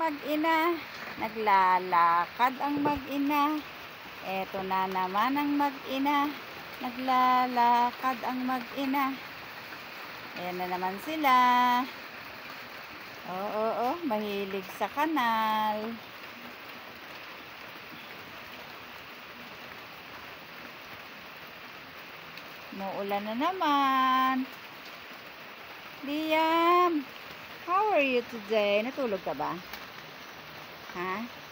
mag-ina. Naglalakad ang mag-ina. Eto na naman ang mag-ina. Naglalakad ang mag-ina. Ayan na naman sila. Oo, mahilig sa kanal. Muulan na naman. Liam, how are you today? Natulog ka ba? Ha?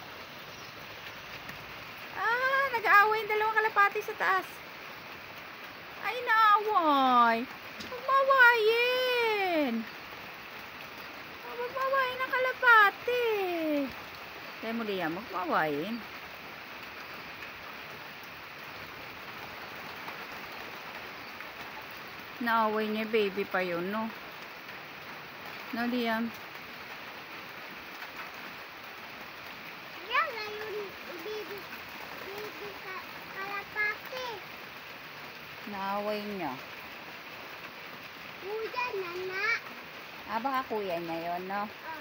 Nag-aaway yung dalawang kalapati sa taas. Ay, naaway. Magmawayin. Magmawayin ang kalapati. Kaya mo, Liam, magmawayin. Naaway niya, baby pa yun, no? No, Liam? Yan, ayun, baby kalapati. Naaway niya. Kuya, nana. Baka kuya niya yun, no?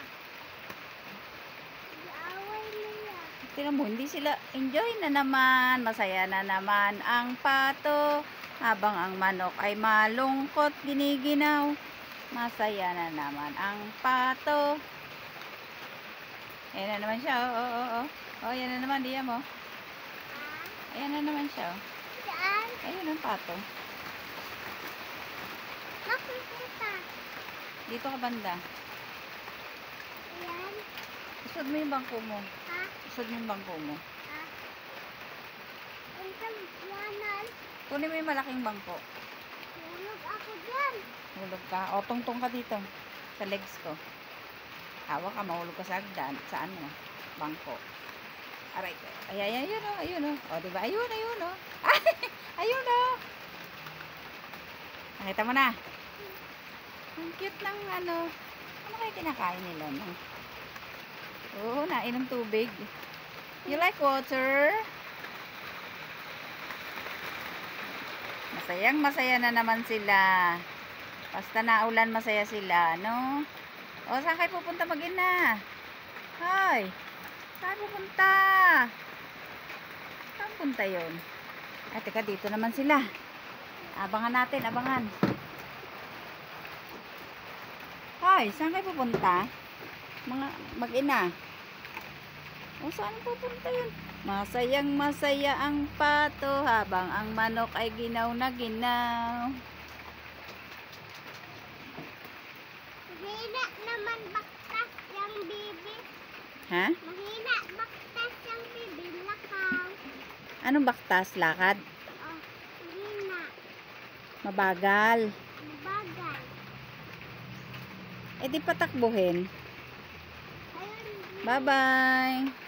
Away nila. Tingnan mo, hindi sila enjoy na naman. Masaya na naman ang pato. Habang ang manok ay malungkot, giniginaw. Masaya na naman ang pato. Ayan na naman siya, ayan na naman, Liam, oh. Ayan na naman siya, oh. Saan? Ayun ang pato. Nakikita. Dito ka banda. Ayan. Usod mo yung bangko mo. Ha? Usod mo yung bangko mo. Ha? Ang yanan. Kunin mo yung malaking bangko. Tulog ako dyan. Hulog ka. O, tungtong ka dito. Sa legs ko. Hawak ka, mahulog ka sa hagdan. Saan mo? Bangko. Aray. Ay, ayun, oh. Ayun, oh. O, diba? Ayun, oh. Ayun, oh. Nakita mo na. Ang cute ng ano. Ano kayo kinakain nila, no? Oo, nainom tubig. You like water? Masayang masaya na naman sila. Basta naulan, masaya sila, no? O, saan kayo pupunta mag-ina? Hoy! Saan pupunta? Saan punta yun? Ay, teka, dito naman sila. Abangan natin, abangan. Hoy, saan kayo pupunta? Mga mag-ina. O, saan pupunta yun? Masayang masaya ang pato habang ang manok ay ginaw na ginaw. Mahina naman baktas yung bibi. Ha? Mahina baktas yung bibi. Lakaw. Anong baktas? Lakad? Oh, mahina. Mabagal. Mabagal. Eh di patakbuhin. Ayun. Bye-bye.